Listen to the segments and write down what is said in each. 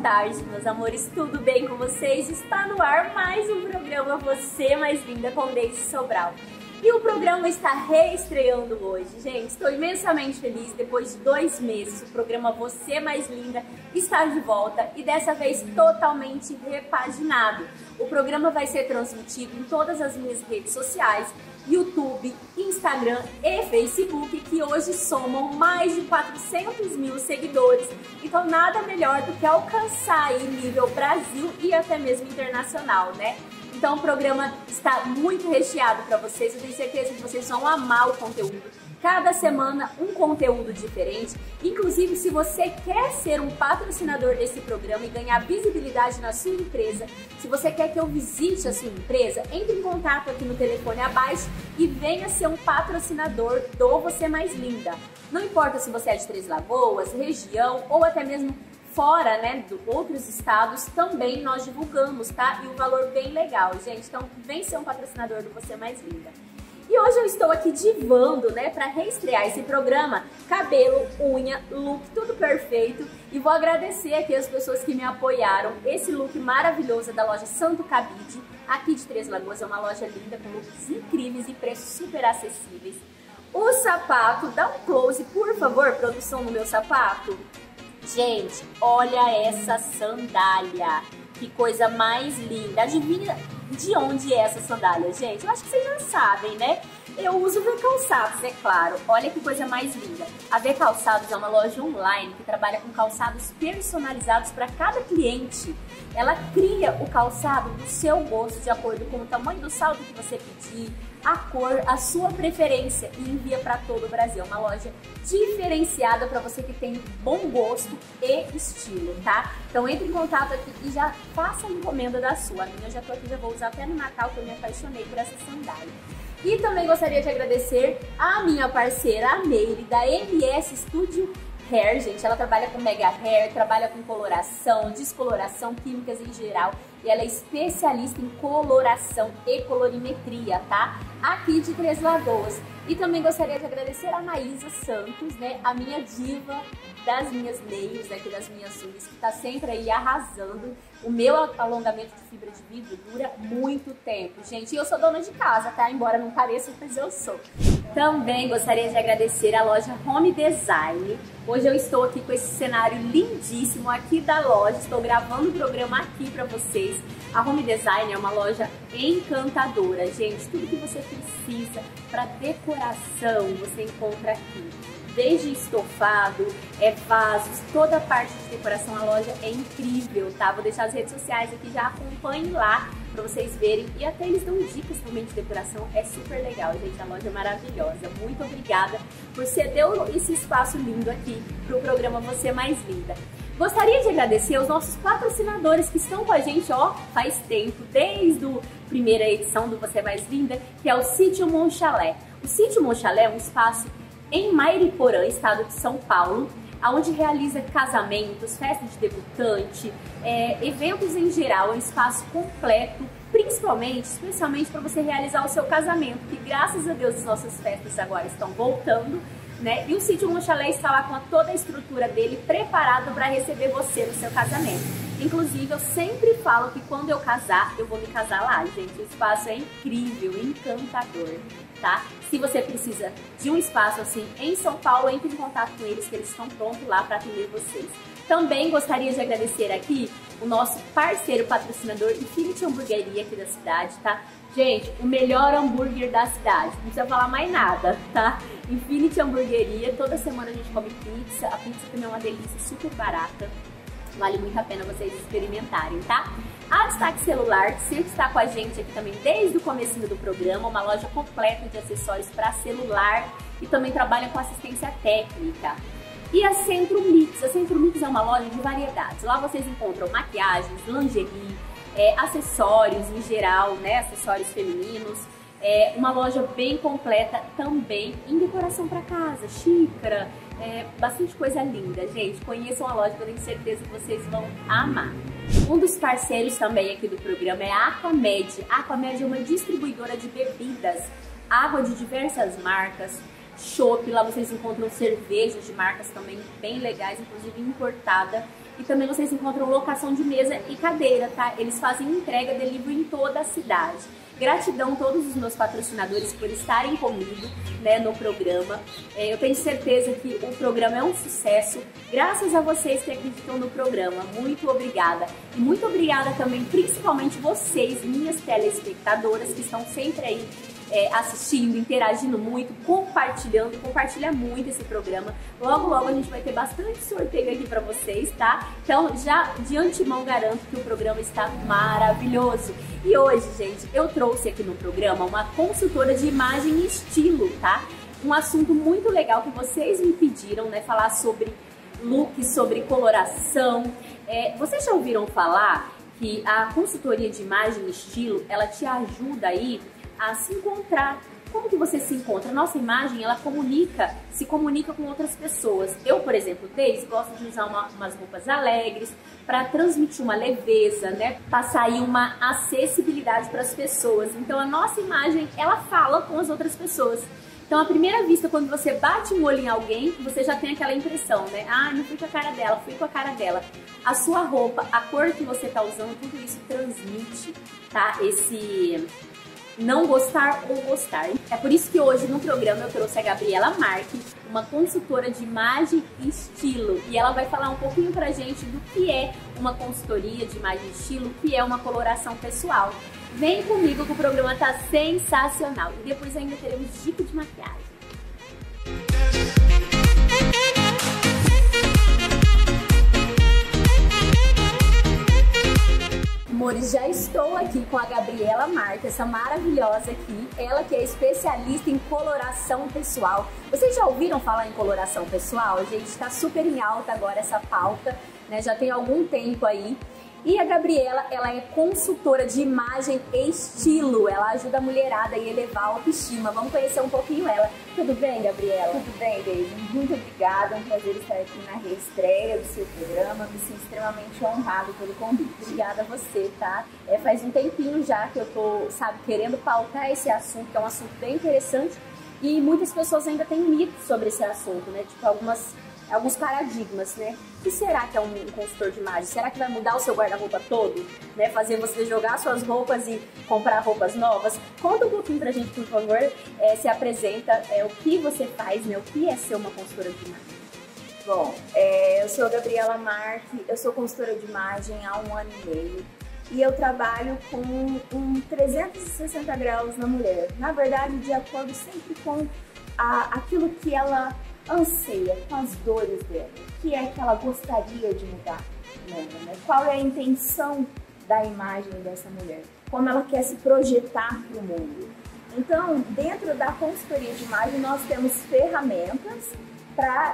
tarde, meus amores, tudo bem com vocês? Está no ar mais um programa Você Mais Linda com Deise Sobral. E o programa está reestreando hoje, gente. Estou imensamente feliz. Depois de 2 meses, o programa Você Mais Linda está de volta e dessa vez totalmente repaginado. O programa vai ser transmitido em todas as minhas redes sociais, YouTube, Instagram e Facebook, que hoje somam mais de 400 mil seguidores. Então nada melhor do que alcançar aí nível Brasil e até mesmo internacional, né? Então o programa está muito recheado para vocês, eu tenho certeza que vocês vão amar o conteúdo. Cada semana um conteúdo diferente. Inclusive, se você quer ser um patrocinador desse programa e ganhar visibilidade na sua empresa, se você quer que eu visite a sua empresa, entre em contato aqui no telefone abaixo e venha ser um patrocinador do Você Mais Linda. Não importa se você é de Três Lagoas, região ou até mesmo fora, né, de outros estados, também nós divulgamos, tá? E um valor bem legal, gente. Então, vem ser um patrocinador do Você Mais Linda. E hoje eu estou aqui divando, né, para reestrear esse programa, cabelo, unha, look, tudo perfeito. E vou agradecer aqui as pessoas que me apoiaram. Esse look maravilhoso da loja Santo Cabide, aqui de Três Lagoas, é uma loja linda, com looks incríveis e preços super acessíveis. O sapato, dá um close, por favor, produção, no meu sapato. Gente, olha essa sandália, que coisa mais linda. Adivinha de onde é essa sandália, gente? Eu acho que vocês já sabem, né? Eu uso V Calçados, é claro. Olha que coisa mais linda. A V Calçados é uma loja online que trabalha com calçados personalizados para cada cliente. Ela cria o calçado do seu gosto, de acordo com o tamanho do salto que você pedir, a cor, a sua preferência, e envia para todo o Brasil. É uma loja diferenciada para você que tem bom gosto e estilo, tá? Então entre em contato aqui e já faça a encomenda da sua. A minha eu já tô aqui, já vou usar até no Natal, que eu me apaixonei por essa sandália. E também gostaria de agradecer a minha parceira, a Meire, da MS Studio Hair, gente. Ela trabalha com mega hair, trabalha com coloração, descoloração, químicas em geral. E ela é especialista em coloração e colorimetria, tá? Aqui de Três Lagoas. E também gostaria de agradecer a Maísa Santos, né? A minha diva das minhas nails, aqui das minhas unhas, que tá sempre aí arrasando. O meu alongamento de fibra de vidro dura muito tempo, gente. E eu sou dona de casa, tá? Embora não pareça, mas eu sou. Também gostaria de agradecer a loja Home Design. Hoje eu estou aqui com esse cenário lindíssimo aqui da loja. Estou gravando o programa aqui para vocês. A Home Design é uma loja encantadora, gente. Tudo que você precisa para decoração você encontra aqui. Desde estofado, vasos, toda a parte de decoração, a loja é incrível, tá? Vou deixar as redes sociais aqui, já acompanhem lá pra vocês verem. E até eles dão dicas também de decoração, é super legal, gente. A loja é maravilhosa. Muito obrigada por ceder esse espaço lindo aqui pro programa Você Mais Linda. Gostaria de agradecer aos nossos patrocinadores que estão com a gente, ó, faz tempo, desde a primeira edição do Você Mais Linda, que é o Sítio Monchalé. O Sítio Monchalé é um espaço em Mairiporã, estado de São Paulo, onde realiza casamentos, festa de debutante, eventos em geral, é um espaço completo, especialmente para você realizar o seu casamento, que graças a Deus as nossas festas agora estão voltando, né? E o Sítio Monchalé está lá com toda a estrutura dele preparado para receber você no seu casamento. Inclusive, eu sempre falo que quando eu casar, eu vou me casar lá, gente. O espaço é incrível, encantador, tá? Se você precisa de um espaço assim em São Paulo, entre em contato com eles, que eles estão prontos lá para atender vocês. Também gostaria de agradecer aqui o nosso parceiro patrocinador, Infinity Hamburgueria aqui da cidade, tá? Gente, o melhor hambúrguer da cidade, não precisa falar mais nada, tá? Infinity Hamburgueria, toda semana a gente come pizza, a pizza também é uma delícia, super barata. Vale muito a pena vocês experimentarem, tá? A Destaque Celular, que sempre está com a gente aqui também desde o comecinho do programa, uma loja completa de acessórios para celular e também trabalha com assistência técnica. E a Centro Mix. A Centro Mix é uma loja de variedades. Lá vocês encontram maquiagens, lingerie, acessórios em geral, né? Acessórios femininos. Uma loja bem completa também em decoração para casa, xícara, bastante coisa linda, gente. Conheçam a loja que eu tenho certeza que vocês vão amar. Um dos parceiros também aqui do programa é a Aquamed. A Aquamed é uma distribuidora de bebidas, água de diversas marcas, chopp, lá vocês encontram cervejas de marcas também bem legais, inclusive importada. e também vocês encontram locação de mesa e cadeira, tá? Eles fazem entrega, delivery em toda a cidade. Gratidão a todos os meus patrocinadores por estarem comigo, né, no programa. Eu tenho certeza que o programa é um sucesso, graças a vocês que acreditam no programa. Muito obrigada. E muito obrigada também, principalmente vocês, minhas telespectadoras, que estão sempre aí assistindo, interagindo muito, compartilhando. Compartilha muito esse programa. Logo, logo a gente vai ter bastante sorteio aqui pra vocês, tá? Então, já de antemão garanto que o programa está maravilhoso. E hoje, gente, eu trouxe aqui no programa uma consultora de imagem e estilo, tá? Um assunto muito legal que vocês me pediram, né? Falar sobre look, sobre coloração. Vocês já ouviram falar que a consultoria de imagem e estilo, ela te ajuda aí a se encontrar. Como que você se encontra? Nossa imagem, ela se comunica com outras pessoas. Eu, por exemplo, Deise, gosto de usar umas roupas alegres para transmitir uma leveza, né? Passar aí uma acessibilidade para as pessoas. Então a nossa imagem, ela fala com as outras pessoas. Então, à primeira vista, quando você bate um olho em alguém, você já tem aquela impressão, né? Ah, não fui com a cara dela, fui com a cara dela. A sua roupa, a cor que você tá usando, tudo isso transmite, tá? Esse não gostar ou gostar. É por isso que hoje no programa eu trouxe a Gabriela Marque, uma consultora de imagem e estilo. E ela vai falar um pouquinho pra gente do que é uma consultoria de imagem e estilo, o que é uma coloração pessoal. Vem comigo que o programa tá sensacional. E depois ainda teremos dica de maquiagem. Amores, já estou aqui com a Gabriela Marque, essa maravilhosa aqui, ela que é especialista em coloração pessoal. Vocês já ouviram falar em coloração pessoal? Gente, está super em alta agora essa pauta, né? Já tem algum tempo aí. E a Gabriela, ela é consultora de imagem e estilo. Ela ajuda a mulherada a elevar a autoestima. Vamos conhecer um pouquinho ela. Tudo bem, Gabriela? Tudo bem, Deise. Muito obrigada. É um prazer estar aqui na reestreia do seu programa. Me sinto extremamente honrado pelo convite. Obrigada a você, tá? Faz um tempinho já que eu tô, querendo pautar esse assunto, que é um assunto bem interessante. E muitas pessoas ainda têm mitos sobre esse assunto, né? Tipo, alguns paradigmas, né? O que será que é um consultor de imagem? Será que vai mudar o seu guarda-roupa todo? Né? Fazer você jogar suas roupas e comprar roupas novas? Conta um pouquinho pra gente, por favor. Se apresenta, o que você faz, né? O que é ser uma consultora de imagem? Bom, eu sou a Gabriela Marque, eu sou consultora de imagem há 1 ano e meio. E eu trabalho com um 360 graus na mulher. Na verdade, de acordo sempre com aquilo que ela anseia, com as dores dela, o que é que ela gostaria de mudar nela, né? Qual é a intenção da imagem dessa mulher, como ela quer se projetar para o mundo. Então, dentro da consultoria de imagem, nós temos ferramentas para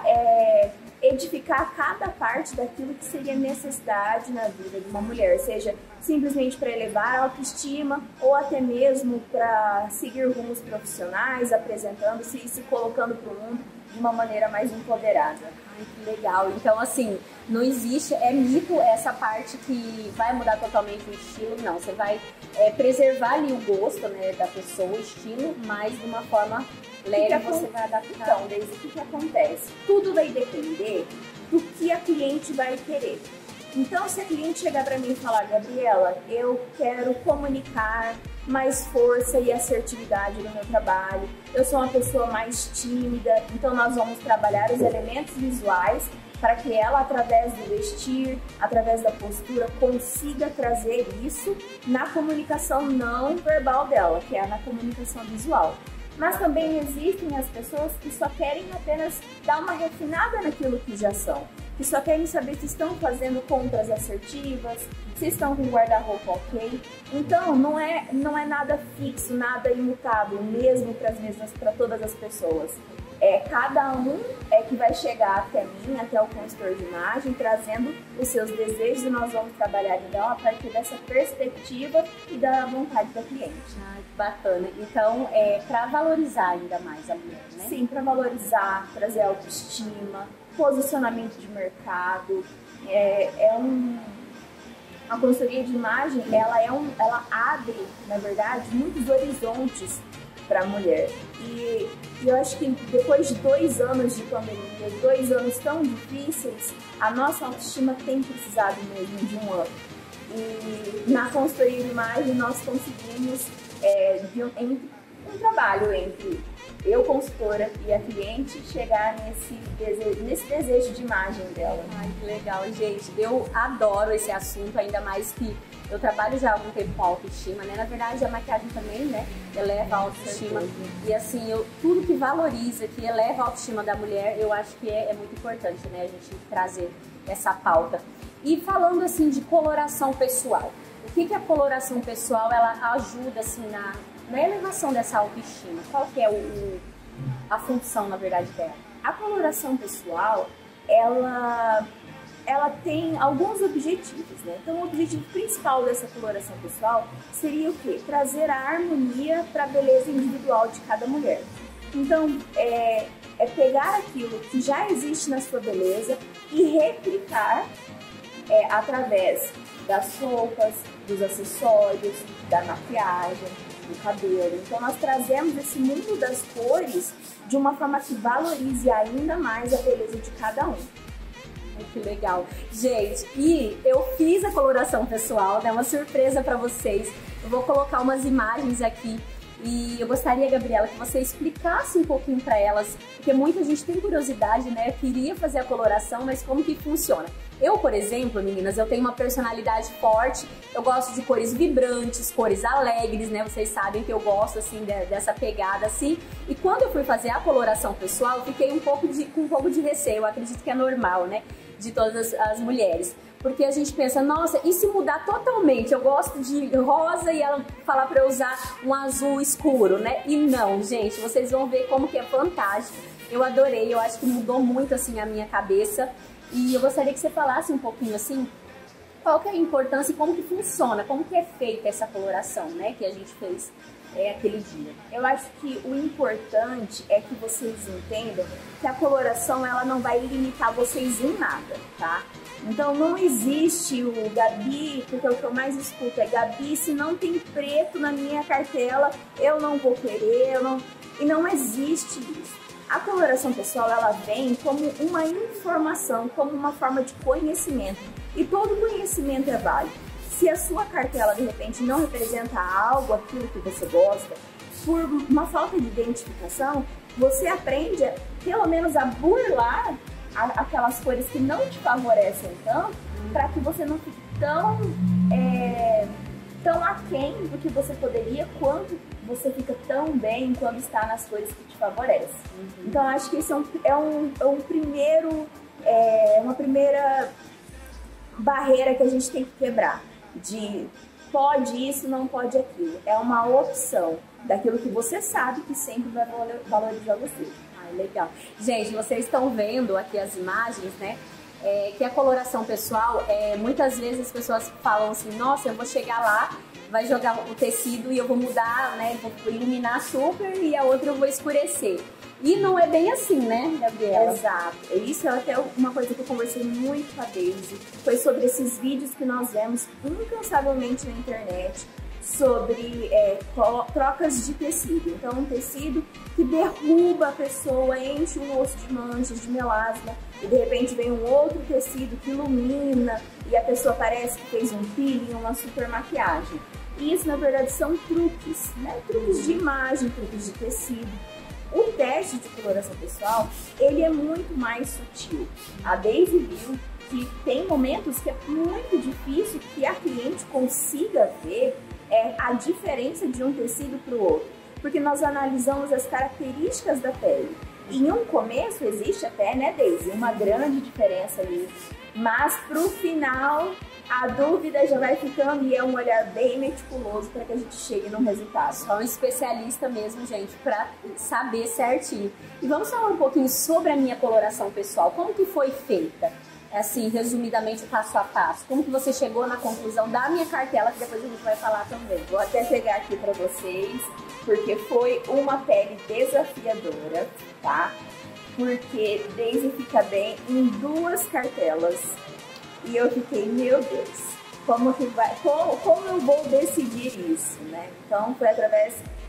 edificar cada parte daquilo que seria necessidade na vida de uma mulher, seja simplesmente para elevar a autoestima ou até mesmo para seguir rumos profissionais, apresentando-se e se colocando para o mundo de uma maneira mais empoderada. Ai, que legal. Então, assim, não existe, é mito essa parte que vai mudar totalmente o estilo, não. Você vai preservar ali o gosto, né, da pessoa, o estilo, mas de uma forma leve você vai adaptar. Então, Deise, o que acontece? Tudo vai depender do que a cliente vai querer. Então, se a cliente chegar para mim e falar, Gabriela, eu quero comunicar mais força e assertividade no meu trabalho, eu sou uma pessoa mais tímida, então nós vamos trabalhar os elementos visuais para que ela, através do vestir, através da postura, consiga trazer isso na comunicação não verbal dela, que é na comunicação visual. Mas também existem as pessoas que só querem apenas dar uma refinada naquilo que já são, que só querem saber se estão fazendo compras assertivas, se estão com guarda-roupa ok. Então, não é nada fixo, nada imutável, mesmo para todas as pessoas. Cada um que vai chegar até mim, até o consultor de imagem, trazendo os seus desejos e nós vamos trabalhar então a partir dessa perspectiva e da vontade da cliente. Ah, que bacana. Então, para valorizar ainda mais a mulher, né? Sim, para valorizar, trazer autoestima, posicionamento de mercado. A consultoria de imagem, ela abre, na verdade, muitos horizontes para a mulher. E eu acho que depois de 2 anos de pandemia, 2 anos tão difíceis, a nossa autoestima tem precisado mesmo de um up. E na consultoria de imagem nós conseguimos um trabalho entre eu, consultora, e a cliente chegar nesse desejo de imagem dela. Ai, que legal, gente. Eu adoro esse assunto, ainda mais que eu trabalho já há algum tempo com autoestima, né? Na verdade, a maquiagem também, né? Eleva a autoestima. E assim, tudo que valoriza, que eleva a autoestima da mulher, eu acho que é muito importante, né? A gente trazer essa pauta. E falando assim de coloração pessoal, o que a coloração pessoal ela ajuda assim na elevação dessa autoestima? Qual que é a função, na verdade, dela? A coloração pessoal, ela tem alguns objetivos, né? Então, o objetivo principal dessa coloração pessoal seria o quê? Trazer a harmonia para a beleza individual de cada mulher. Então, é pegar aquilo que já existe na sua beleza e replicar através das roupas, dos acessórios, da maquiagem, do cabelo. Então nós trazemos esse mundo das cores de uma forma que valorize ainda mais a beleza de cada um. Que legal. Gente, e eu fiz a coloração pessoal, né? Uma surpresa para vocês. Eu vou colocar umas imagens aqui e eu gostaria, Gabriela, que você explicasse um pouquinho para elas, porque muita gente tem curiosidade, né? Eu queria fazer a coloração, mas como que funciona? Eu, por exemplo, meninas, eu tenho uma personalidade forte, eu gosto de cores vibrantes, cores alegres, né? Vocês sabem que eu gosto, assim, dessa pegada, assim. E quando eu fui fazer a coloração pessoal, eu fiquei com um pouco de receio, eu acredito que é normal, né? De todas as mulheres. Porque a gente pensa, nossa, e se mudar totalmente? Eu gosto de rosa e ela falar pra eu usar um azul escuro, né? E não, gente, vocês vão ver como que é fantástico. Eu adorei, eu acho que mudou muito, assim, a minha cabeça. E eu gostaria que você falasse um pouquinho, assim, qual que é a importância e como que funciona, como que é feita essa coloração, né, que a gente fez aquele dia. Eu acho que o importante é que vocês entendam que a coloração, ela não vai limitar vocês em nada, tá? Então não existe o Gabi, porque o que eu mais escuto é Gabi, se não tem preto na minha cartela, eu não vou querer, e não existe isso. A coloração pessoal, ela vem como uma informação, como uma forma de conhecimento. E todo conhecimento é válido. Se a sua cartela, de repente, não representa algo, aquilo que você gosta, por uma falta de identificação, você aprende, pelo menos, a burlar aquelas cores que não te favorecem tanto, para que você não fique tão aquém do que você poderia, quanto você fica tão bem quando está nas cores que te favorecem. Então, acho que isso uma primeira barreira que a gente tem que quebrar, de pode isso, não pode aquilo. É uma opção daquilo que você sabe que sempre vai valorizar você. Ai, legal. Gente, vocês estão vendo aqui as imagens, né? Que a coloração pessoal, muitas vezes as pessoas falam assim, nossa, eu vou chegar lá, vai jogar o tecido e eu vou mudar, né? Vou iluminar super e a outra eu vou escurecer. E não é bem assim, né, Gabriela? Exato. Isso é até uma coisa que eu conversei muito com a Daisy. Foi sobre esses vídeos que nós vemos incansavelmente na internet sobre trocas de tecido. Então, um tecido que derruba a pessoa, enche um osso de manchas, de melasma, e de repente vem um outro tecido que ilumina e a pessoa parece que fez um peeling, uma super maquiagem. E isso, na verdade, são truques, né? Truques de imagem, truques de tecido. O teste de coloração pessoal, ele é muito mais sutil. A Daisy viu que tem momentos que é muito difícil que a cliente consiga ver a diferença de um tecido para o outro, porque nós analisamos as características da pele. Em um começo existe até, né, Daisy, uma grande diferença ali, mas pro final a dúvida já vai ficando e é um olhar bem meticuloso para que a gente chegue num resultado. Só um especialista mesmo, gente, para saber certinho. E vamos falar um pouquinho sobre a minha coloração pessoal, como que foi feita? Assim, resumidamente, passo a passo. Como que você chegou na conclusão da minha cartela, que depois a gente vai falar também. Vou até pegar aqui para vocês, porque foi uma pele desafiadora, tá? Porque Daisy fica bem em 2 cartelas. E eu fiquei, meu Deus, como eu vou decidir isso, né? Então foi através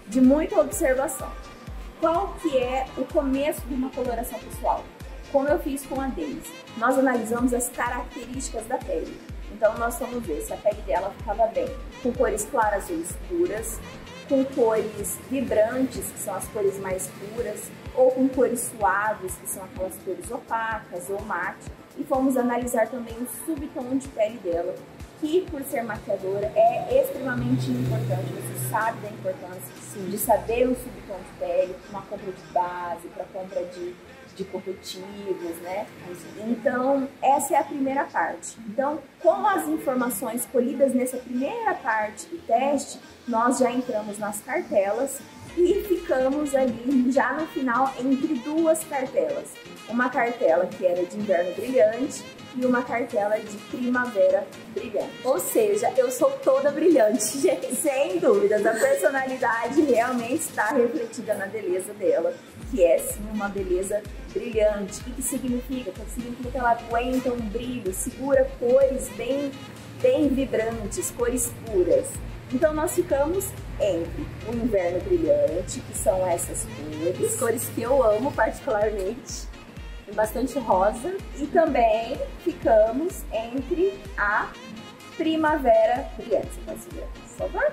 de muita observação. Qual que é o começo de uma coloração pessoal? Como eu fiz com a Daisy, nós analisamos as características da pele. Então nós vamos ver se a pele dela ficava bem com cores claras ou escuras, com cores vibrantes, que são as cores mais puras, ou com cores suaves, que são aquelas cores opacas ou mate. E fomos analisar também o subtom de pele dela, que por ser maquiadora é extremamente importante. Você sabe da importância, sim, de saber o subtom de pele, para uma compra de base, para compra de corretivos, né? Então, essa é a primeira parte. Então, com as informações colhidas nessa primeira parte do teste, nós já entramos nas cartelas e ficamos ali já no final entre duas cartelas. Uma cartela que era de inverno brilhante e uma cartela de primavera brilhante. Ou seja, eu sou toda brilhante, gente. Sem dúvidas, a personalidade realmente está refletida na beleza dela, que é sim uma beleza brilhante. O que significa? Significa que ela aguenta um brilho, segura cores bem vibrantes, cores puras. Então nós ficamos entre o inverno brilhante, que são essas cores que eu amo particularmente, bastante rosa, e também ficamos entre a primavera brilhante. Você pode segurar, por favor?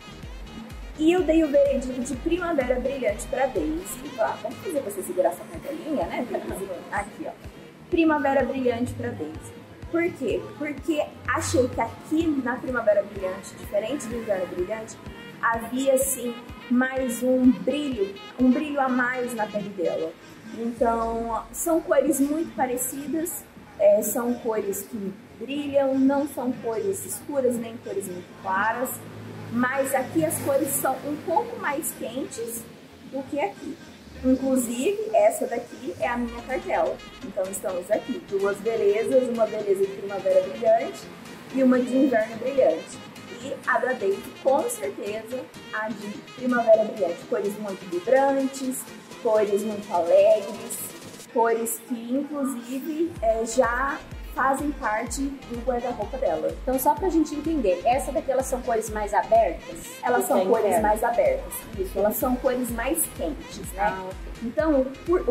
E eu dei o veredito de primavera brilhante para Daisy. Vamos fazer você segurar essa cartelinha, né? Aqui, ó. Primavera brilhante para Daisy. Por quê? Porque achei que aqui na primavera brilhante, diferente do inverno brilhante, havia assim mais um brilho a mais na pele dela. Então, são cores muito parecidas, são cores que brilham, não são cores escuras nem cores muito claras, mas aqui as cores são um pouco mais quentes do que aqui. Inclusive, essa daqui é a minha cartela. Então, estamos aqui, duas belezas, uma beleza de primavera brilhante e uma de inverno brilhante. E a da Daisy, com certeza, a de primavera brilhante. Cores muito vibrantes, cores muito alegres, cores que, inclusive, já fazem parte do guarda-roupa dela. Então, só pra gente entender, essa daqui elas são cores mais abertas? Elas são cores mais abertas, isso. Elas são cores mais quentes, né? Então,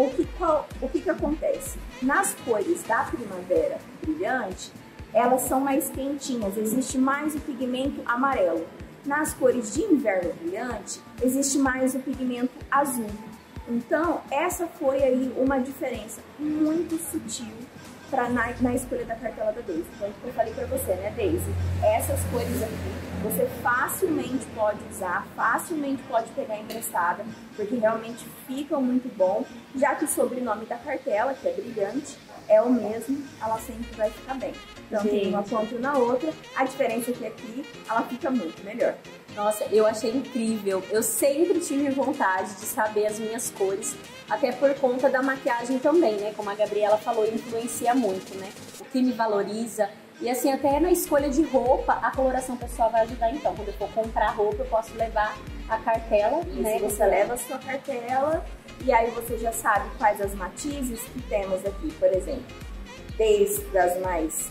o que acontece? Nas cores da primavera brilhante, elas são mais quentinhas, existe mais o pigmento amarelo. Nas cores de inverno brilhante, existe mais o pigmento azul. Então, essa foi aí uma diferença muito sutil na escolha da cartela da Daisy. Então, eu falei pra você, né, Daisy? Essas cores aqui, você facilmente pode usar, facilmente pode pegar emprestada, porque realmente ficam muito bom, já que o sobrenome da cartela, que é brilhante, é o mesmo, ela sempre vai ficar bem. Então, tem uma ponta na outra, a diferença é que aqui, ela fica muito melhor. Nossa, eu achei incrível. Eu sempre tive vontade de saber as minhas cores, até por conta da maquiagem também, né? Como a Gabriela falou, influencia muito, né? O que me valoriza. E assim, até na escolha de roupa, a coloração pessoal vai ajudar. Então, quando eu for comprar roupa, eu posso levar a cartela, né? Você leva a sua cartela e aí você já sabe quais as matizes que temos aqui, por exemplo. Desde as mais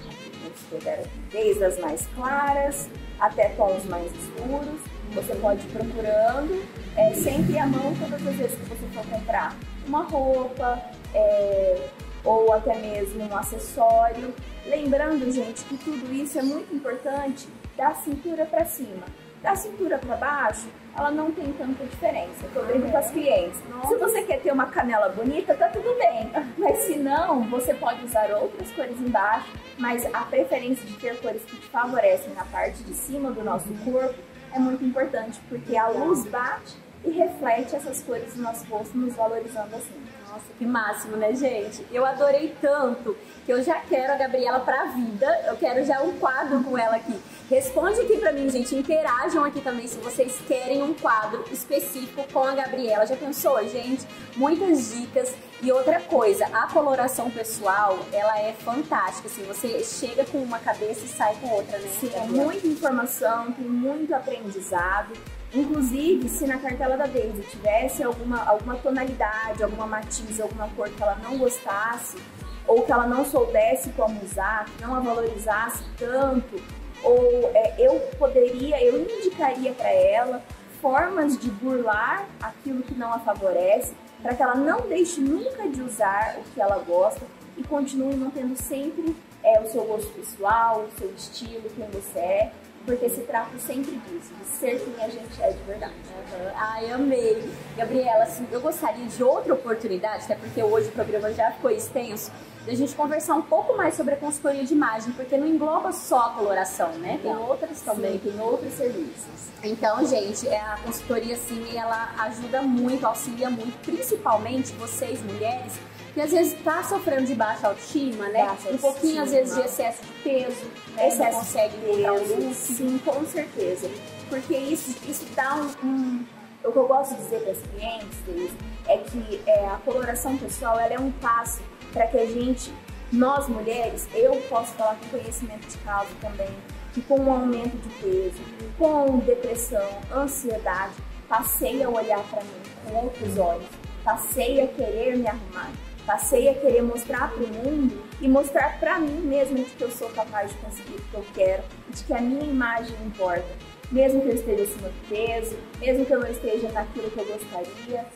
claras até tons mais escuros. Você pode ir procurando, sempre à mão todas as vezes que você for comprar uma roupa ou até mesmo um acessório. Lembrando, gente, que tudo isso é muito importante da cintura para cima. Da cintura para baixo, ela não tem tanta diferença. Eu brinco com as clientes. Se você quer ter uma canela bonita, tá tudo bem. Mas se não, você pode usar outras cores embaixo. Mas a preferência de ter cores que te favorecem na parte de cima do nosso corpo é muito importante, porque a luz bate e reflete essas cores no nosso rosto, nos valorizando assim. Nossa, que máximo, né, gente? Eu adorei tanto que eu já quero a Gabriela pra vida. Eu quero já um quadro com ela aqui. Responde aqui pra mim, gente. Interajam aqui também se vocês querem um quadro específico com a Gabriela. Já pensou, gente? Muitas dicas. E outra coisa, a coloração pessoal, ela é fantástica. Assim, você chega com uma cabeça e sai com outra, né? Sim, é muita informação, tem muito aprendizado. Inclusive, se na cartela da Daisy tivesse alguma tonalidade, alguma matiz, alguma cor que ela não gostasse, ou que ela não soubesse como usar, que não a valorizasse tanto, ou eu indicaria para ela, formas de burlar aquilo que não a favorece, para que ela não deixe nunca de usar o que ela gosta e continue mantendo sempre o seu gosto pessoal, o seu estilo, quem você é, porque se trata sempre disso, de ser quem a gente é de verdade. Ai, amei. Gabriela, assim, eu gostaria de outra oportunidade, até porque hoje o programa já ficou extenso, da gente conversar um pouco mais sobre a consultoria de imagem, porque não engloba só a coloração, né? Tem outras também, tem outros serviços. Então, gente, a consultoria, assim, ela ajuda muito, auxilia muito, principalmente vocês, mulheres, que às vezes tá sofrendo de baixa autoestima, né? Um pouquinho, às vezes, de excesso de peso, né? Não consegue encontrar um look. Sim, com certeza. Porque isso dá O que eu gosto de dizer para as clientes é que a coloração pessoal, ela é um passo para que a gente, nós mulheres, eu posso falar com conhecimento de causa também, que com o aumento de peso, com depressão, ansiedade, passei a olhar para mim com outros olhos, passei a querer me arrumar, passei a querer mostrar para o mundo e mostrar para mim mesma de que eu sou capaz de conseguir o que eu quero, de que a minha imagem importa, mesmo que eu esteja acima do peso, mesmo que eu não esteja naquilo que eu gostaria.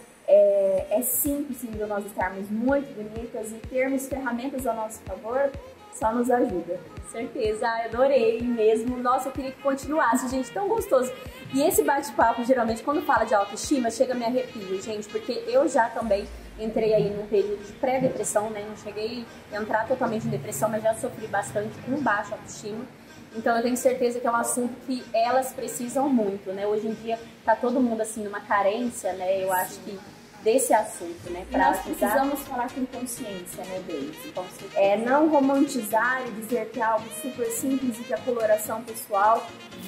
É sim possível nós estarmos muito bonitas e termos ferramentas ao nosso favor, só nos ajuda. Com certeza, adorei mesmo. Nossa, eu queria que continuasse, gente, tão gostoso. E esse bate-papo, geralmente, quando fala de autoestima, chega a me arrepio, gente, porque eu já também entrei aí num período de pré-depressão, né? Não cheguei a entrar totalmente em depressão, mas já sofri bastante com baixa autoestima. Então eu tenho certeza que é um assunto que elas precisam muito, né? Hoje em dia tá todo mundo assim numa carência, né? Eu acho que desse assunto, né? Nós precisamos falar com consciência, né, Daisy? Não romantizar e dizer que é algo super simples e que a coloração pessoal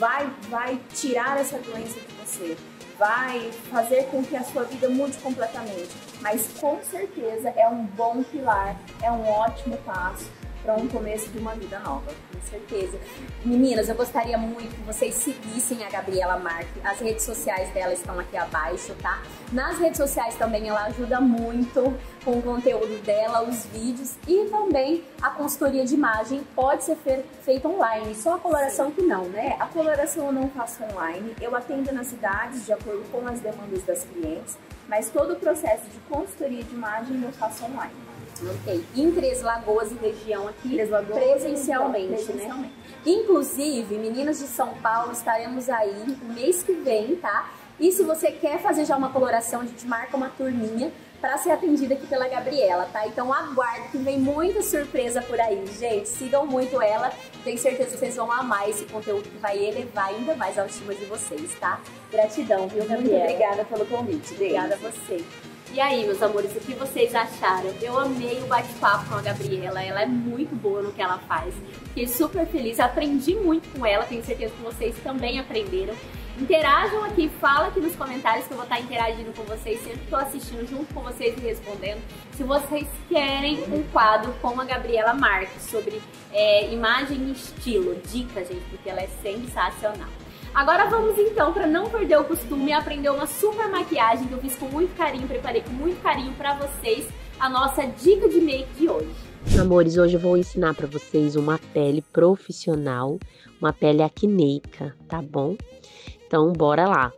vai tirar essa doença de você, vai fazer com que a sua vida mude completamente. Mas com certeza é um bom pilar, é um ótimo passo para um começo de uma vida nova. Com certeza. Meninas, eu gostaria muito que vocês seguissem a Gabriela Marque. As redes sociais dela estão aqui abaixo, tá? Nas redes sociais também ela ajuda muito com o conteúdo dela, os vídeos e também a consultoria de imagem pode ser feita online, só a coloração que não, né? A coloração eu não faço online, eu atendo nas cidades de acordo com as demandas das clientes, mas todo o processo de consultoria de imagem eu faço online. Ok. Em Três Lagoas e região aqui, presencialmente, né? Inclusive, meninas de São Paulo, estaremos aí o mês que vem, tá? E se você quer fazer já uma coloração, a gente marca uma turminha para ser atendida aqui pela Gabriela, tá? Então aguarde que vem muita surpresa por aí, gente. Sigam muito ela, tenho certeza que vocês vão amar esse conteúdo que vai elevar ainda mais a autoestima de vocês, tá? Gratidão, viu, Gabriela? Muito obrigada pelo convite, Obrigada a você. E aí, meus amores, o que vocês acharam? Eu amei o bate-papo com a Gabriela, ela é muito boa no que ela faz. Fiquei super feliz, aprendi muito com ela, tenho certeza que vocês também aprenderam. Interajam aqui, fala aqui nos comentários que eu vou estar interagindo com vocês, sempre estou assistindo junto com vocês e respondendo. Se vocês querem um quadro com a Gabriela Marque sobre imagem e estilo, dica, gente, porque ela é sensacional. Agora vamos então, para não perder o costume, aprender uma super maquiagem que eu fiz com muito carinho, preparei com muito carinho para vocês, a nossa dica de make de hoje. Amores, hoje eu vou ensinar para vocês uma pele profissional, uma pele acneica, tá bom? Então, bora lá.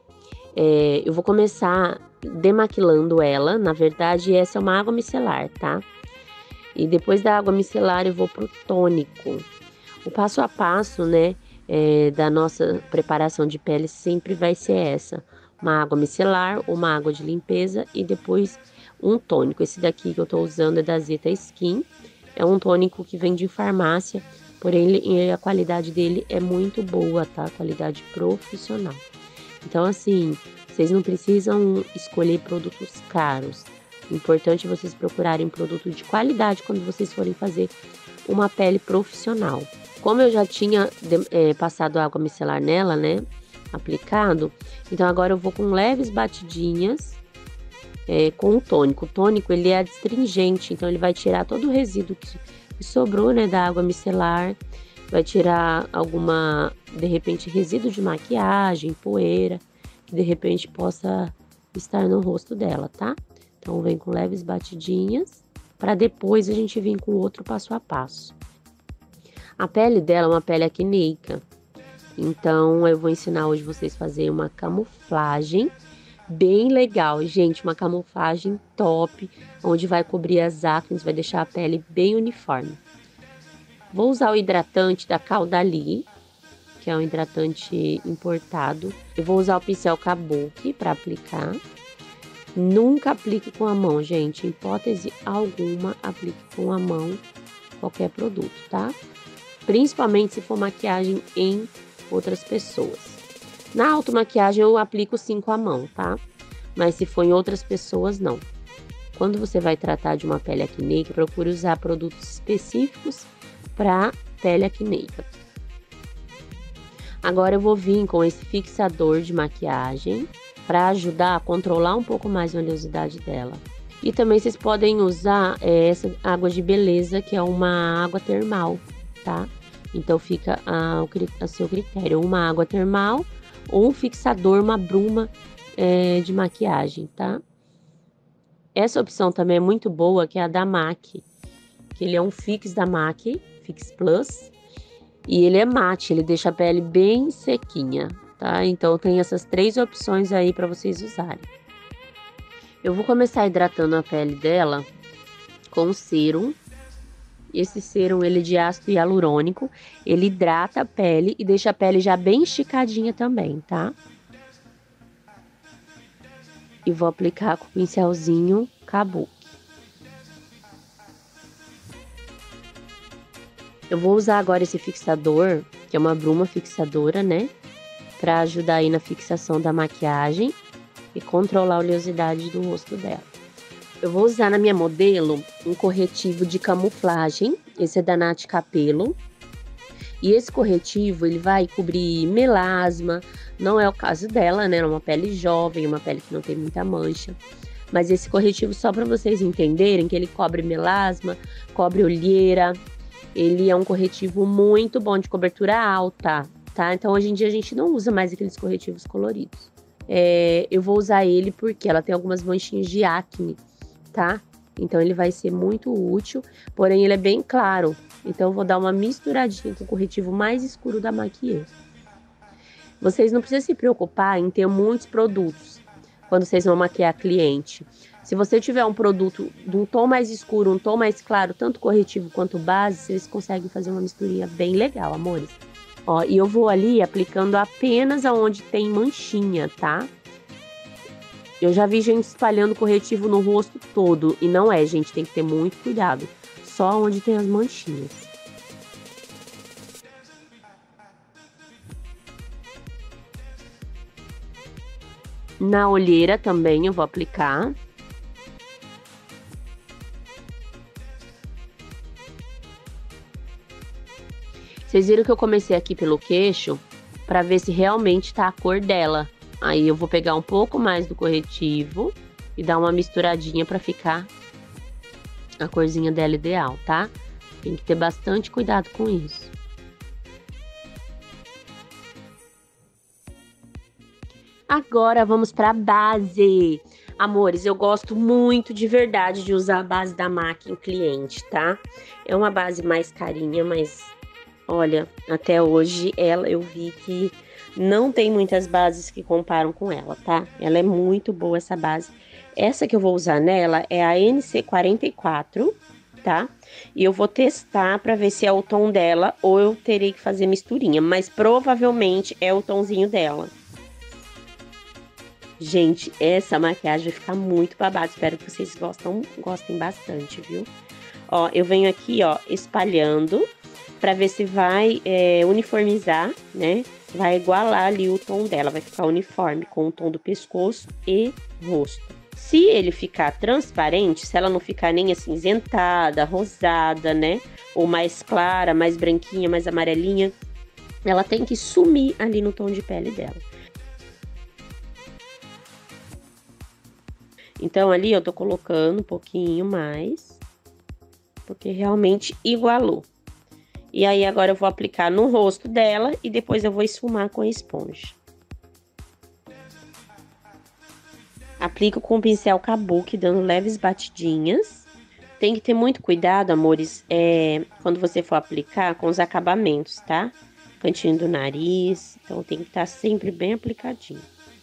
Eu vou começar demaquilando ela, na verdade essa é uma água micelar, tá? E depois da água micelar eu vou pro tônico. O passo a passo, né? Da nossa preparação de pele sempre vai ser essa: uma água micelar, uma água de limpeza e depois um tônico. Esse daqui que eu tô usando é da Zeta Skin, é um tônico que vem de farmácia, porém a qualidade dele é muito boa, tá? Qualidade profissional. Então assim, vocês não precisam escolher produtos caros, o importante é vocês procurarem produto de qualidade quando vocês forem fazer uma pele profissional. Como eu já tinha passado água micelar nela, né, aplicado, então agora eu vou com leves batidinhas com o tônico. O tônico, ele é adstringente, então ele vai tirar todo o resíduo que sobrou, né, da água micelar, vai tirar de repente, resíduo de maquiagem, poeira, que de repente possa estar no rosto dela, tá? Então vem com leves batidinhas, para depois a gente vir com outro passo a passo. A pele dela é uma pele acneica, Então, eu vou ensinar hoje vocês a fazer uma camuflagem bem legal, gente, uma camuflagem top, onde vai cobrir as acnes, vai deixar a pele bem uniforme. Vou usar o hidratante da Caudalie, que é um hidratante importado. Eu vou usar o pincel Kabuki para aplicar. Nunca aplique com a mão, gente, em hipótese alguma, aplique com a mão qualquer produto, tá? Principalmente se for maquiagem em outras pessoas. Na automaquiagem eu aplico sim com a mão, tá? Mas se for em outras pessoas, não. Quando você vai tratar de uma pele acneica, procure usar produtos específicos para pele acneica. Agora eu vou vir com esse fixador de maquiagem para ajudar a controlar um pouco mais a oleosidade dela. E também vocês podem usar essa água de beleza, que é uma água termal, tá? Então fica a seu critério, uma água termal ou um fixador, uma bruma de maquiagem, tá? Essa opção também é muito boa, que é a da MAC, que ele é um fix da MAC, Fix Plus, e ele é mate, ele deixa a pele bem sequinha, tá? Então tem essas 3 opções aí para vocês usarem. Eu vou começar hidratando a pele dela com o sérum. Esse sérum, ele é de ácido hialurônico, ele hidrata a pele e deixa a pele já bem esticadinha também, tá? E vou aplicar com o pincelzinho Kabuki. Eu vou usar agora esse fixador, que é uma bruma fixadora, né? Pra ajudar aí na fixação da maquiagem e controlar a oleosidade do rosto dela. Eu vou usar na minha modelo um corretivo de camuflagem, esse é da Nath Capello. E esse corretivo, ele vai cobrir melasma, não é o caso dela, né? É uma pele jovem, uma pele que não tem muita mancha. Mas esse corretivo, só para vocês entenderem, que ele cobre melasma, cobre olheira. Ele é um corretivo muito bom de cobertura alta, tá? Então, hoje em dia, a gente não usa mais aqueles corretivos coloridos. Eu vou usar ele porque ela tem algumas manchinhas de acne, tá? Então, ele vai ser muito útil, porém, ele é bem claro. Então, eu vou dar uma misturadinha com o corretivo mais escuro da Maquiê. Vocês não precisam se preocupar em ter muitos produtos quando vocês vão maquiar a cliente. Se você tiver um produto de um tom mais escuro, um tom mais claro, tanto corretivo quanto base, vocês conseguem fazer uma misturinha bem legal, amores. Ó, e eu vou ali aplicando apenas aonde tem manchinha, tá? Eu já vi gente espalhando corretivo no rosto todo. E não é, gente, tem que ter muito cuidado. Só onde tem as manchinhas. Na olheira também eu vou aplicar. Vocês viram que eu comecei aqui pelo queixo para ver se realmente tá a cor dela. Aí eu vou pegar um pouco mais do corretivo e dar uma misturadinha para ficar a corzinha dela ideal, tá? Tem que ter bastante cuidado com isso. Agora vamos para a base. Amores, eu gosto muito de verdade de usar a base da MAC em cliente, tá? É uma base mais carinha, mas olha, até hoje eu vi que não tem muitas bases que comparam com ela, tá? Ela é muito boa, essa base. Essa que eu vou usar nela é a NC44, tá? E eu vou testar pra ver se é o tom dela ou eu terei que fazer misturinha, mas provavelmente é o tomzinho dela. Gente, essa maquiagem vai ficar muito babada, espero que vocês gostem bastante, viu? Ó, eu venho aqui, ó, espalhando pra ver se vai uniformizar, né? Vai igualar ali o tom dela, vai ficar uniforme com o tom do pescoço e rosto. Se ele ficar transparente, se ela não ficar nem acinzentada, rosada, né? Ou mais clara, mais branquinha, mais amarelinha, ela tem que sumir ali no tom de pele dela. Então, ali eu tô colocando um pouquinho mais, porque realmente igualou. E aí, agora eu vou aplicar no rosto dela e depois eu vou esfumar com a esponja. Aplico com o pincel Kabuki, dando leves batidinhas. Tem que ter muito cuidado, amores, quando você for aplicar com os acabamentos, tá? cantinho do nariz. Então, tem que estar sempre bem aplicadinho.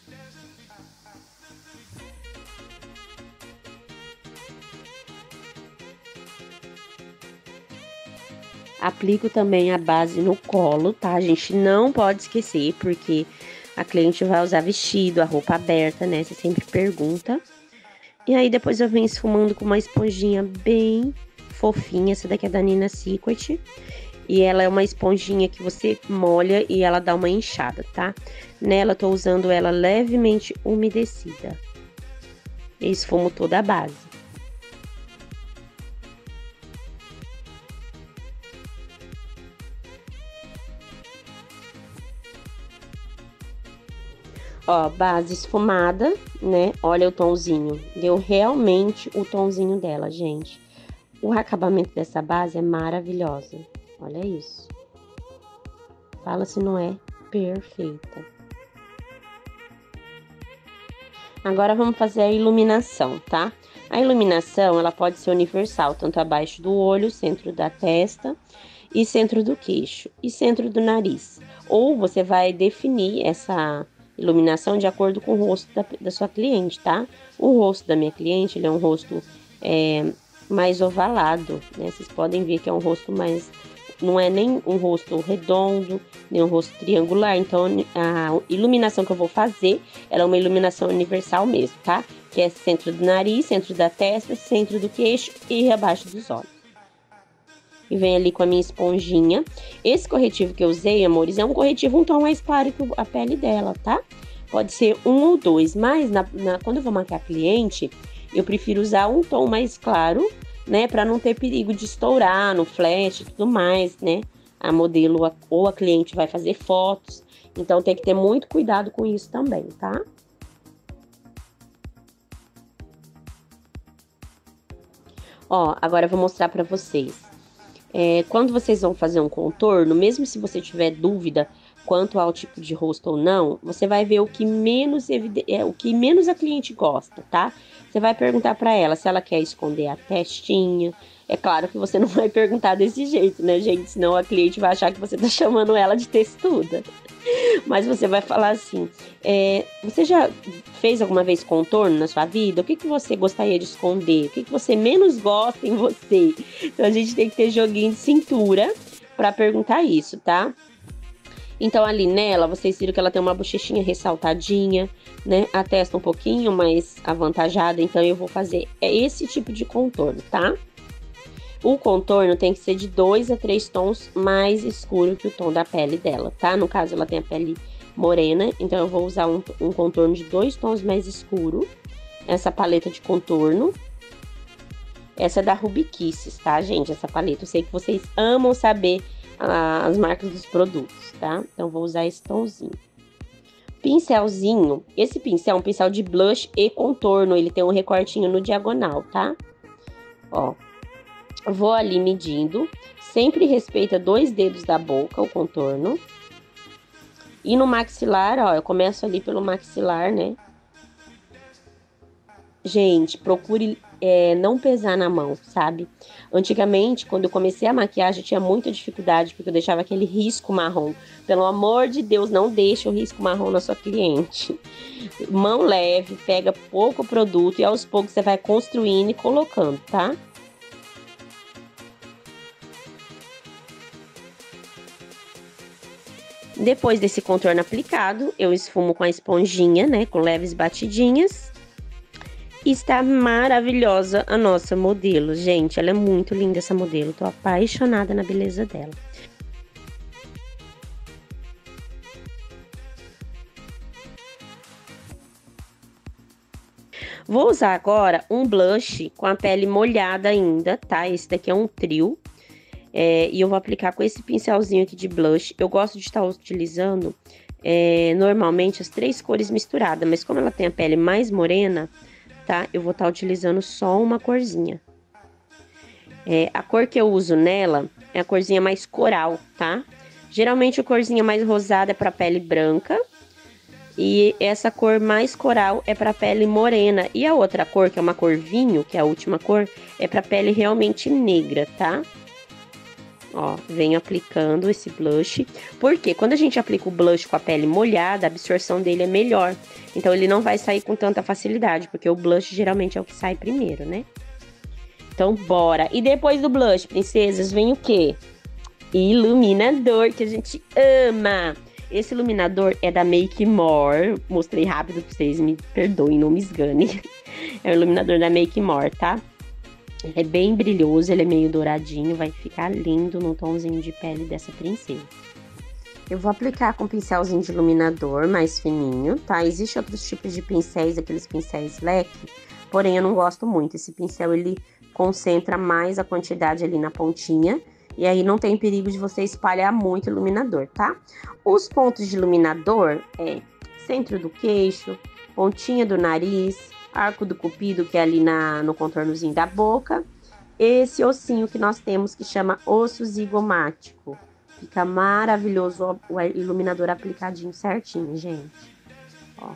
Aplico também a base no colo, tá? A gente não pode esquecer, porque a cliente vai usar vestido, a roupa aberta, né? Você sempre pergunta. E aí, depois eu venho esfumando com uma esponjinha bem fofinha. Essa daqui é da Nina Secret. E ela é uma esponjinha que você molha e ela dá uma inchada, tá? Nela, eu tô usando ela levemente umedecida. E esfumo toda a base. Ó, base esfumada, né? Olha o tomzinho. Deu realmente o tomzinho dela, gente. O acabamento dessa base é maravilhosa. Olha isso. Fala se não é perfeita. Agora vamos fazer a iluminação, tá? A iluminação, ela pode ser universal, tanto abaixo do olho, centro da testa e centro do queixo e centro do nariz. Ou você vai definir essa iluminação de acordo com o rosto da sua cliente, tá? O rosto da minha cliente, ele é um rosto mais ovalado, né? Vocês podem ver que é um rosto mais... Não é nem um rosto redondo, nem um rosto triangular. Então, a iluminação que eu vou fazer, ela é uma iluminação universal mesmo, tá? Que é centro do nariz, centro da testa, centro do queixo e abaixo dos olhos. E vem ali com a minha esponjinha. Esse corretivo que eu usei, amores, é um corretivo um tom mais claro que a pele dela, tá? Pode ser 1 ou 2, mas quando eu vou maquiar a cliente, eu prefiro usar um tom mais claro, né? Pra não ter perigo de estourar no flash e tudo mais, né? A modelo ou a cliente vai fazer fotos, então tem que ter muito cuidado com isso também, tá? Ó, agora eu vou mostrar pra vocês. Quando vocês vão fazer um contorno, mesmo se você tiver dúvida quanto ao tipo de rosto ou não, você vai ver o que menos a cliente gosta, tá? Você vai perguntar pra ela se ela quer esconder a testinha. É claro que você não vai perguntar desse jeito, né, gente? Senão a cliente vai achar que você tá chamando ela de textuda. Mas você vai falar assim, você já fez alguma vez contorno na sua vida? O que você gostaria de esconder? O que você menos gosta em você? Então, a gente tem que ter joguinho de cintura pra perguntar isso, tá? Então, ali nela, vocês viram que ela tem uma bochechinha ressaltadinha, né? A testa um pouquinho mais avantajada, então eu vou fazer esse tipo de contorno, tá? O contorno tem que ser de 2 a 3 tons mais escuro que o tom da pele dela, tá? No caso, ela tem a pele morena, então eu vou usar um contorno de 2 tons mais escuro. Essa paleta de contorno. Essa é da Ruby Kisses, tá, gente? Essa paleta, eu sei que vocês amam saber as marcas dos produtos, tá? Então, vou usar esse tomzinho. Pincelzinho. Esse pincel é um pincel de blush e contorno. Ele tem um recortinho no diagonal, tá? Ó. Vou ali medindo, sempre respeita 2 dedos da boca, o contorno. E no maxilar, ó, eu começo ali pelo maxilar, né? Gente, procure não pesar na mão, sabe? Antigamente, quando eu comecei a maquiagem, eu tinha muita dificuldade, porque eu deixava aquele risco marrom. Pelo amor de Deus, não deixe o risco marrom na sua cliente. Mão leve, pega pouco produto e aos poucos você vai construindo e colocando, tá? Depois desse contorno aplicado, eu esfumo com a esponjinha, né, com leves batidinhas. E está maravilhosa a nossa modelo, gente. Ela é muito linda, essa modelo. Tô apaixonada na beleza dela. Vou usar agora um blush com a pele molhada ainda, tá? Esse daqui é um trio. E eu vou aplicar com esse pincelzinho aqui de blush. Eu gosto de estar utilizando normalmente as 3 cores misturadas, mas como ela tem a pele mais morena, tá? Eu vou estar utilizando só uma corzinha. A cor que eu uso nela é a corzinha mais coral, tá? Geralmente a corzinha mais rosada é pra pele branca. E essa cor mais coral é pra pele morena. E a outra cor, que é uma cor vinho, que é a última cor, é pra pele realmente negra, tá? Ó, venho aplicando esse blush, porque quando a gente aplica o blush com a pele molhada, a absorção dele é melhor. Então, ele não vai sair com tanta facilidade, porque o blush geralmente é o que sai primeiro, né? Então, bora! E depois do blush, princesas, vem o quê? Iluminador, que a gente ama! Esse iluminador é da Make More. Mostrei rápido pra vocês, me perdoem, não me esgane. É o iluminador da Make More, tá? Ele é bem brilhoso, ele é meio douradinho, vai ficar lindo no tomzinho de pele dessa princesa. Eu vou aplicar com pincelzinho de iluminador mais fininho, tá? Existem outros tipos de pincéis, aqueles pincéis leque, porém eu não gosto muito. Esse pincel, ele concentra mais a quantidade ali na pontinha, e aí não tem perigo de você espalhar muito iluminador, tá? Os pontos de iluminador é centro do queixo, pontinha do nariz, arco do cupido, que é ali no contornozinho da boca. Esse ossinho que nós temos, que chama osso zigomático. Fica maravilhoso o iluminador aplicadinho certinho, gente. Ó.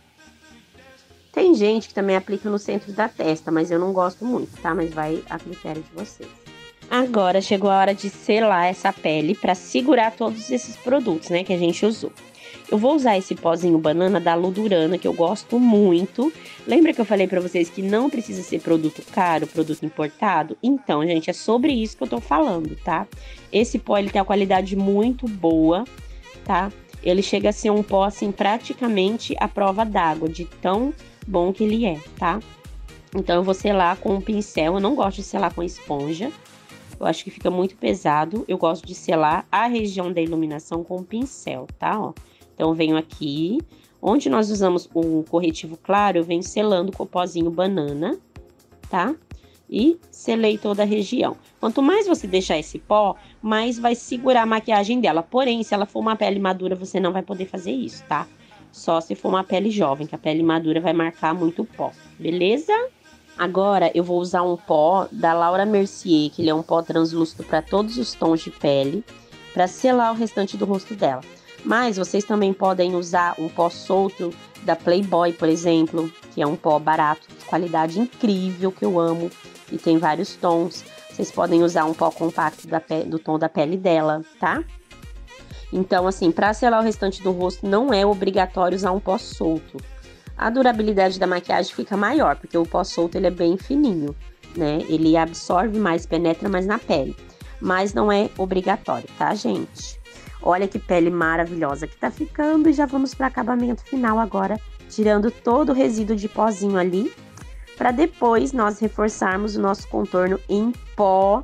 Tem gente que também aplica no centro da testa, mas eu não gosto muito, tá? Mas vai a critério de vocês. Agora chegou a hora de selar essa pele para segurar todos esses produtos, né, que a gente usou. Eu vou usar esse pozinho banana da Ludurana, que eu gosto muito. Lembra que eu falei pra vocês que não precisa ser produto caro, produto importado? Então, gente, é sobre isso que eu tô falando, tá? Esse pó, ele tem uma qualidade muito boa, tá? Ele chega a ser um pó, assim, praticamente à prova d'água, de tão bom que ele é, tá? Então, eu vou selar com um pincel. Eu não gosto de selar com esponja. Eu acho que fica muito pesado. Eu gosto de selar a região da iluminação com um pincel, tá? Ó. Então, eu venho aqui, onde nós usamos o corretivo claro, eu venho selando com o pozinho banana, tá? E selei toda a região. Quanto mais você deixar esse pó, mais vai segurar a maquiagem dela. Porém, se ela for uma pele madura, você não vai poder fazer isso, tá? Só se for uma pele jovem, que a pele madura vai marcar muito pó, beleza? Agora, eu vou usar um pó da Laura Mercier, que ele é um pó translúcido para todos os tons de pele, para selar o restante do rosto dela. Mas vocês também podem usar um pó solto da Playboy, por exemplo, que é um pó barato, de qualidade incrível, que eu amo, e tem vários tons. Vocês podem usar um pó compacto do tom da pele dela, tá? Então, assim, para selar o restante do rosto, não é obrigatório usar um pó solto. A durabilidade da maquiagem fica maior, porque o pó solto ele é bem fininho, né? Ele absorve mais, penetra mais na pele. Mas não é obrigatório, tá, gente? Olha que pele maravilhosa que tá ficando. E já vamos para acabamento final agora, tirando todo o resíduo de pozinho ali, para depois nós reforçarmos o nosso contorno em pó.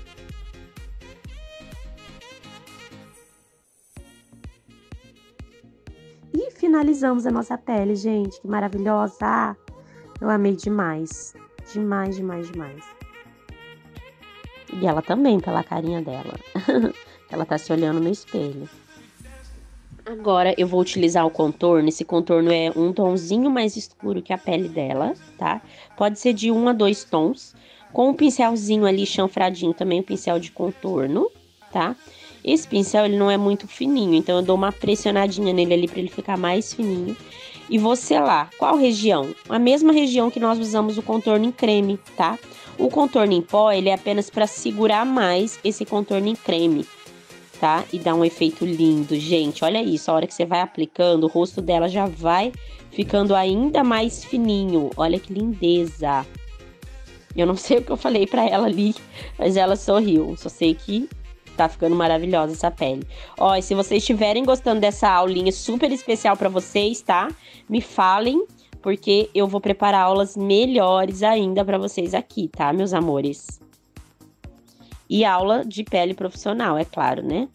E finalizamos a nossa pele, gente, que maravilhosa! Eu amei demais, demais, demais, demais. E ela também, pela carinha dela. Ela tá se olhando no espelho. Agora eu vou utilizar o contorno. Esse contorno é um tonzinho mais escuro que a pele dela, tá? Pode ser de 1 a 2 tons. Com um pincelzinho ali chanfradinho também, um pincel de contorno, tá? Esse pincel, ele não é muito fininho, então eu dou uma pressionadinha nele ali pra ele ficar mais fininho. E vou selar. Qual região? A mesma região que nós usamos o contorno em creme, tá? O contorno em pó, ele é apenas pra segurar mais esse contorno em creme, tá? E dá um efeito lindo, gente. Olha isso, a hora que você vai aplicando, o rosto dela já vai ficando ainda mais fininho. Olha que lindeza. Eu não sei o que eu falei pra ela ali, mas ela sorriu. Só sei que tá ficando maravilhosa essa pele. Ó, e se vocês estiverem gostando dessa aulinha super especial pra vocês, tá? Me falem, porque eu vou preparar aulas melhores ainda pra vocês aqui, tá, meus amores? E aula de pele profissional, é claro, né?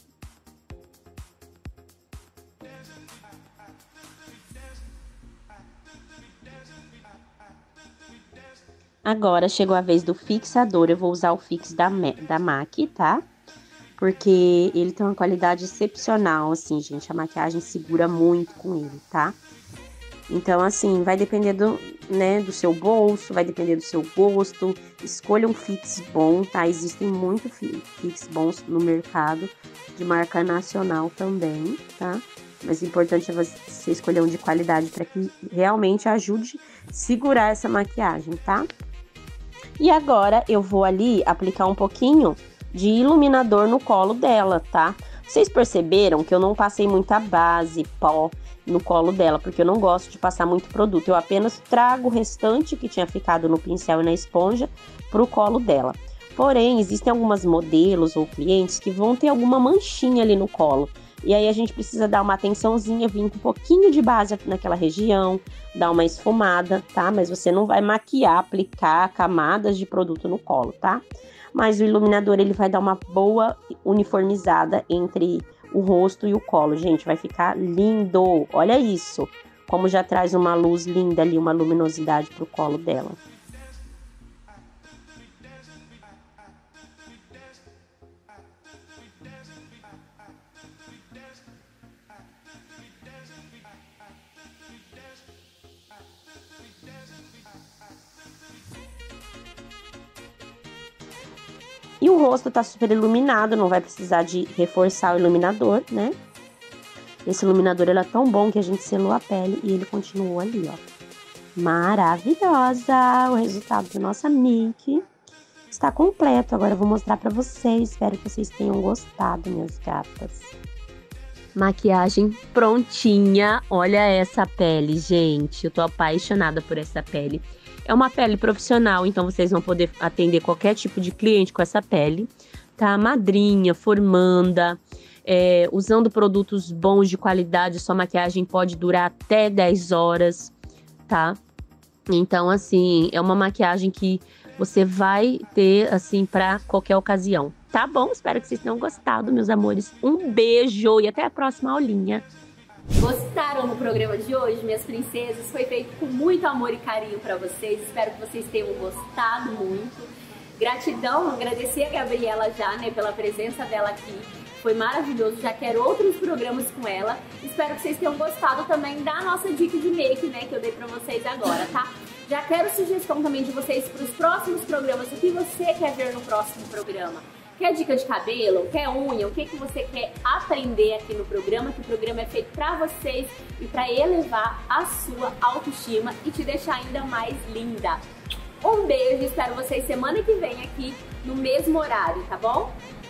Agora chegou a vez do fixador. Eu vou usar o Fix da MAC, tá? Porque ele tem uma qualidade excepcional, assim, gente. A maquiagem segura muito com ele, tá? Então, assim, vai depender do seu bolso, vai depender do seu gosto. Escolha um Fix bom, tá? Existem muitos Fix bons no mercado, de marca nacional também, tá? Mas o importante é você escolher um de qualidade para que realmente ajude a segurar essa maquiagem, tá? E agora eu vou ali aplicar um pouquinho de iluminador no colo dela, tá? Vocês perceberam que eu não passei muita base, pó no colo dela, porque eu não gosto de passar muito produto. Eu apenas trago o restante que tinha ficado no pincel e na esponja pro colo dela. Porém, existem algumas modelos ou clientes que vão ter alguma manchinha ali no colo. E aí a gente precisa dar uma atençãozinha, vir com um pouquinho de base naquela região, dar uma esfumada, tá? Mas você não vai maquiar, aplicar camadas de produto no colo, tá? Mas o iluminador, ele vai dar uma boa uniformizada entre o rosto e o colo. Gente, vai ficar lindo! Olha isso! Como já traz uma luz linda ali, uma luminosidade pro colo dela. E o rosto tá super iluminado, não vai precisar de reforçar o iluminador, né? Esse iluminador, ele é tão bom que a gente selou a pele e ele continuou ali, ó. Maravilhosa! O resultado da nossa make está completo. Agora eu vou mostrar pra vocês. Espero que vocês tenham gostado, minhas gatas. Maquiagem prontinha. Olha essa pele, gente. Eu tô apaixonada por essa pele. É uma pele profissional, então vocês vão poder atender qualquer tipo de cliente com essa pele, tá? Madrinha, formanda, usando produtos bons de qualidade, sua maquiagem pode durar até 10 horas, tá? Então, assim, é uma maquiagem que você vai ter, assim, pra qualquer ocasião. Tá bom? Espero que vocês tenham gostado, meus amores. Um beijo e até a próxima aulinha. Gostaram do programa de hoje, minhas princesas? Foi feito com muito amor e carinho pra vocês. Espero que vocês tenham gostado muito. Gratidão, agradecer a Gabriela já, né, pela presença dela aqui. Foi maravilhoso, já quero outros programas com ela. Espero que vocês tenham gostado também da nossa dica de make, né, que eu dei pra vocês agora, tá? Já quero sugestão também de vocês para os próximos programas. O que você quer ver no próximo programa? Quer dica de cabelo? Quer unha? O que você quer aprender aqui no programa? Que o programa é feito para vocês e para elevar a sua autoestima e te deixar ainda mais linda. Um beijo, espero vocês semana que vem aqui no mesmo horário, tá bom?